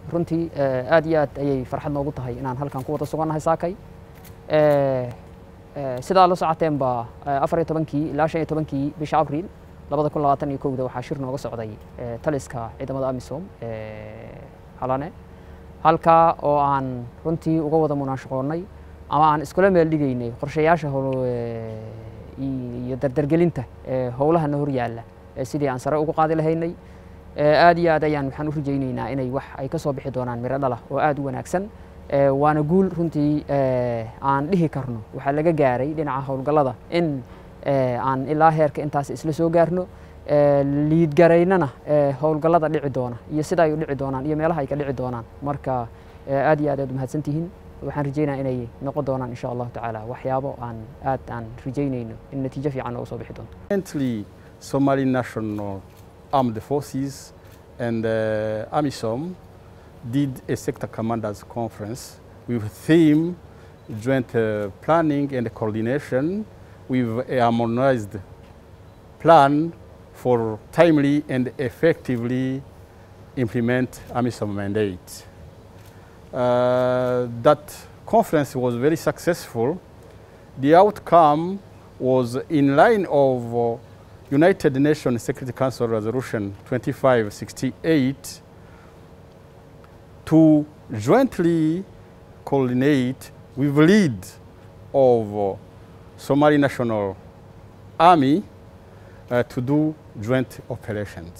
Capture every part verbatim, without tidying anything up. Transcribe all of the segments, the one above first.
runtii aad iyo aad ayay farxad noogu tahay inaan halkan ku wada sugannahay saakay sidaa la socoteen ba afar iyo tobankii ilaa shan iyo tobankii bisha Abriil labada kun labaatan iyo kowda waxaa shir nooga socday taliska ciidamada AMISOM halane halka oo aan runtii uga wada munaashaqoonay ama aan iskula meel dhigaynay qorshayaasha iyo dardargelinta howlaha hor yaalla sidii aan sare ugu qaadi lahaynay aad iyo aad ayaan waxaan u rajaynaynaa inay wax ay ka soo bixi doonaan miro dhal ah oo aad u wanaagsan waana guul runtii aan dhihi karno waxa laga gaaray dhinaca howlgallada in aan ilaa heerka intaas isla soo gaarno liid garaynana howlgallada dhici doona iyo sida ay u dhici doonaan iyo meelaha ay ka dhici doonaan marka aad iyo aad aad u mahadsantihiin waxaan rajaynayaa inay noqon doonaan insha Allah tacaala waxyaabo aan aad aan rajaynayno in natiijo fiican oo soo bixi doonto. Somali National Armed Forces and uh, AMISOM did a sector commanders conference with theme joint uh, planning and coordination with a harmonized plan for timely and effectively implement AMISOM mandate. Uh, that conference was very successful. The outcome was in line of uh, United Nations Security Council Resolution twenty-five sixty-eight to jointly coordinate with the lead of uh, Somali National Army uh, to do joint operations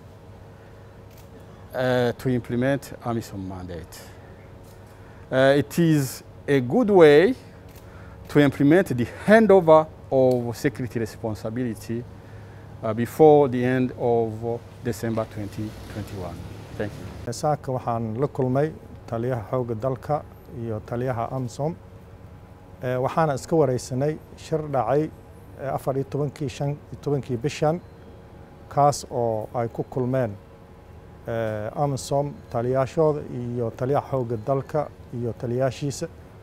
uh, to implement AMISOM mandate. Uh, it is a good way to implement the handover of security responsibility Uh, before the end of uh, December twenty twenty-one. Thank you. Saaka waxaan la kulmay taliyaha xoogga dalka iyo taliyaha AMISOM waxaana iska wareysanay shir dhacay afar iyo tobankii shan iyo tobankii bishan kaas oo ay ku kulmeen AMISOM taliyaashooda iyo taliyaha xoogga dalka iyo taliyaashiisa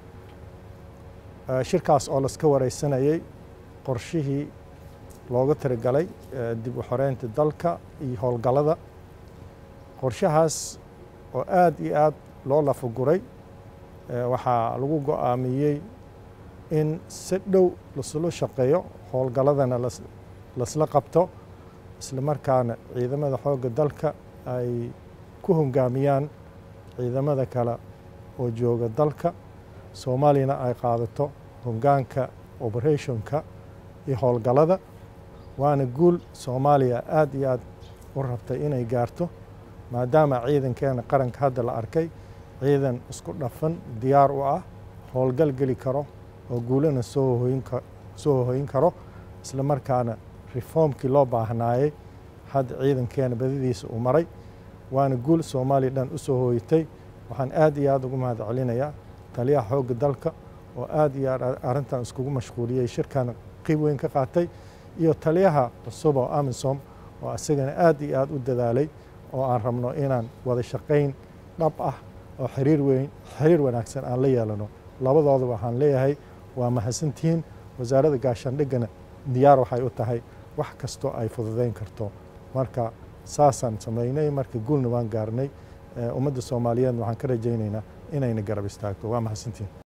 shirkaas oo la iska wareysanayay qorshihii looga tirigalay dib u xoreynta dalka iyo howlgallada qorshahaas oo aad iyo aad loo lafaguray waxaa lagu go'aamiyey in si dhow lasula shaqeeyo howlgalladana lasla qabto isla markaana ciidamada xoogga dalka ay ku hogaamiyaan ciidamada kale oo jooga dalka Soomaaliyana ay qaadato hoggaanka operationka iyo howlgallada waana guul Soomaaliya aad iyo aad u rabtay inay gaarto maadaama ciidankeena qaranka hadda la arkay ciidan isku dhafan diyaar u ah howlgal gali karo oo guulana soo hooyin soo hooyin karo isla markaana reformkii loo baahnaayay had ciidankeena badadiisa u maray waana guul Soomaaliya dhan u soo hooyitay waxaan aad iyo aad ugu mahad celinayaa taliyaha xoogga dalka oo aad iyo aad arrintan iskugu mashquuliyay shirkan qayb weyn ka qaatay iyo taliyaha cusub oo AMISOM oo asagana aad iyo aad u dadaalay oo aan rabno inaan wada shaqayn dhab ah oo xiriir weyn xiriir wanaagsan aan la yeelano labadooda waxaan leeyahay waa mahadsantihiin wasaaradda gaashaandhigana diyaar waxay u tahay wax kasto ay fududeyn karto marka saasaan sameynay marka guulna waan gaarnay ummadda Soomaaliyeed waxaan ka rajaynaynaa inayna garab istaagto waa mahadsantihiin.